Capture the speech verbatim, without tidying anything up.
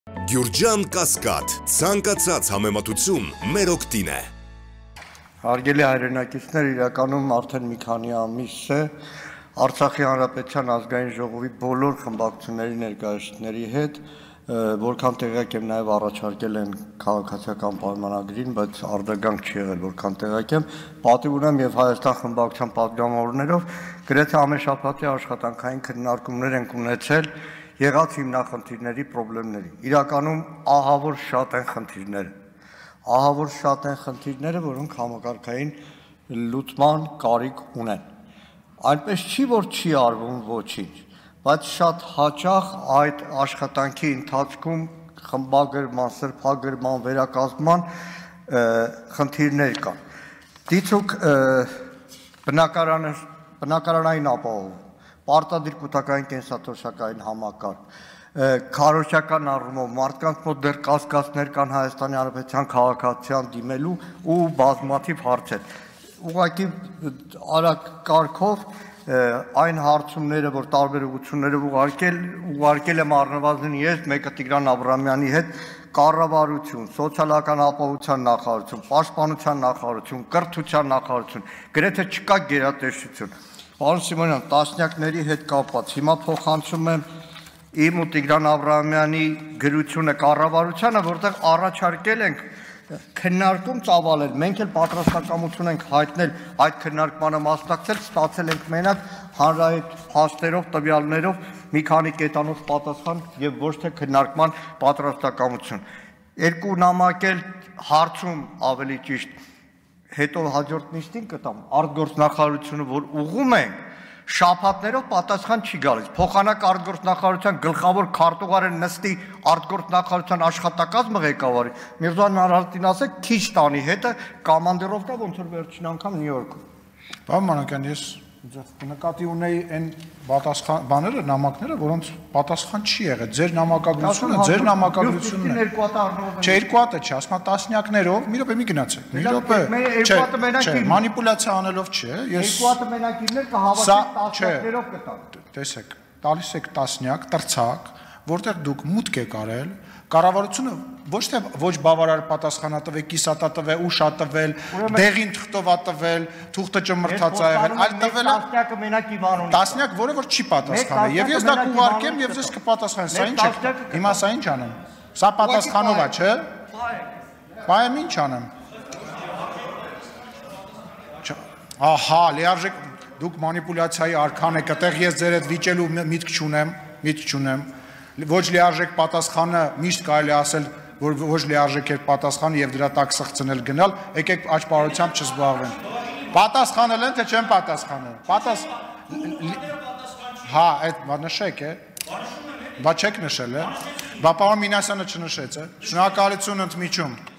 Գյուրջան Կասկադ, ցանկացած համեմատություն մեր օգտին է։ Հարգելի հայրենակիցներ, իրականում արդեն մի քանի ամիս է Արցախի Հանրապետության ազգային ժողովի բոլոր խմբակցությունների ներկայացուցիչների հետ, որքան տեղյակ եմ նաև առաջարկել են քաղաքացիական պայմանագրին, բայց արձագանք չի եղել, որքան տեղյակ եմ, պատիվ ունեմ եւ Հայաստան խմբակցության պատգամավորներով գրեթե ամենաշաբաթի աշխատանքային քննարկումներ ենք ունեցել եղած հիմնախնդիրների խնդիրների։ Իրականում ահավոր շատ են խնդիրները։ Ահավոր շատ են խնդիրները, որոնք համակարգային լուծման կարիք ունեն։ Այնպես չի, որ չի արվում ոչինչ, բայց շատ հաճախ այդ աշխատանքի ընթացքում խմբագրման, սրբագրման, վերակազմման խնդիրներ կան։ Դիցուք բնակարանը, բնակարանային ապահովում, պարտադիր կուտակային կենսաթոշակային համակարգ, քարոզչական առումով մարդկանց մոտ դեռ կասկածներ կան Հայաստանի Հանրապետության քաղաքացիական դիմելու ու բազմաթիվ հարցեր։ Ուղղակի արագ կարգով այն հարցումները, որ տարբեր ուղղություններով ուղարկել, ուղարկել եմ առնվազն ես, մեկը Տիգրան Աբրամյանի հետ, կառավարություն, սոցիալական ապահովության նախարարություն, պաշտպանության նախարարություն, կրթության նախարարություն, գրեթե չկա գերատեսչություն։ Պարոն Սիմոնյան, տասնյակների հետ կապված, հիմա փոխանցում եմ իմ ու Տիգրան Աբրամյանի գրությունը կառավարությանը, որտեղ առաջարկել ենք քննարկում ծավալել, մենք էլ պատրաստակամություն ենք հայտնել այդ քննարկմանը մասնակցել, ստացել ենք մենակ հանրահայտ փաստերով, տվյալներով մի քանի կետանոց պատասխան եւ ոչ թե քննարկման պատրաստակամություն։ Երկու նամակ էլ հարցում ավելի ճիշտ հետո հաջորդ նիստին կտամ, արտգործնախարարությունը, որ ուղում ենք, շաբաթներով պատասխան չի գալիս։ Փոխանակ արտգործնախարարության գլխավոր քարտուղարը նստի արտգործնախարարության աշխատակազմը ղեկավարի։ Միրզոյան Արարատին ասեք, քիչ տանի հետը կոմանդիրովկա ոնց որ վերջին անգամ Նյու Յորքում։ Պարոն Մանուկյան, ես նկատի ունեի այն պատասխան բաները, նամակները, որոնց պատասխան չի եղել։ Ձեր նամակագրությունը, ձեր նամակագրությունն է։ Չէ, երկու հատ չէ, ասма տասնյակներով, մի րոպե մի գնացեք։ Մի րոպե։ Չէ, մանիպուլյացիա անելով չէ։ Ես երկու հատ մենակիրներ կհավաքեք տասնյակներով կտանք։ Տեսեք, տալիս եք տասնյակ, տրցակ, որտեղ դուք մուտք եք արել, կառավարությունը ոչ թե ոչ բավարար պատասխանա տվել, կիսատա տվել, ուշ տվել, դեղին թղթովա տվել, թուղթը ճմրթած ա եղել, այլ տվել է տասնյակը մենակ իմ անունից։ Տասնյակ, որը որ չի պատասխանել։ Եվ ես դա կուղարկեմ եւ ձեզ կպատասխանեմ։ Սա ինչ է։ Հիմա սա ինչ անեմ։ Սա պատասխանով է, չէ՞։ Բայեմ ինչ անեմ։ Ահա, լիարժեք դուք մանիպուլյացիայի արքան եք, այդտեղ ես ձեր հետ վիճելու միտք չունեմ, միտք չունեմ։ Ոչ լիարժեք պատասխանը միշտ կարելի ասել, որ ոչ լիարժեք է պատասխանը եւ դրա տակ սխցնել գնալ, եկեք աճպարությամբ չզբաղվենք։ Պատասխանել են թե չեն պատասխանել։ Պատաս Հա, այդ նշեք է։ Բա չեք նշել է։ Բա պարոն Մինասյանը չնշեց է։ Շնորհակալություն ընդմիջում։